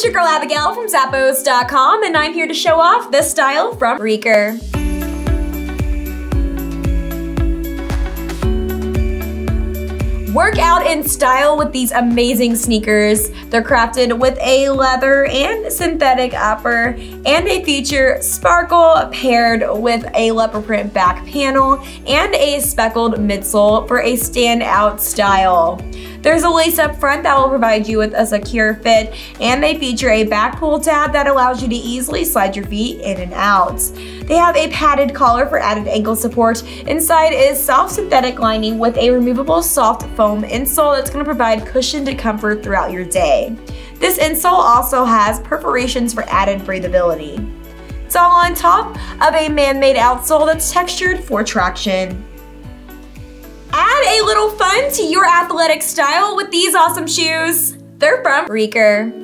it's your girl Abigail from Zappos.com, and I'm here to show off this style from Reeker. Work out in style with these amazing sneakers. They're crafted with a leather and synthetic upper, and they feature sparkle paired with a leopard print back panel and a speckled midsole for a standout style. There's a lace up front that will provide you with a secure fit, and they feature a back pull tab that allows you to easily slide your feet in and out. They have a padded collar for added ankle support. Inside is soft synthetic lining with a removable soft foam insole that's going to provide cushioned comfort throughout your day. This insole also has perforations for added breathability. It's all on top of a man-made outsole that's textured for traction. Add a little fun to your athletic style with these awesome shoes. They're from Reeker.